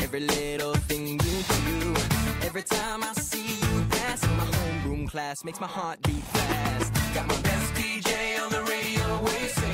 every little thing you do. Every time I see you pass in my homeroom class, makes my heart beat fast. Got my best DJ on the radio, always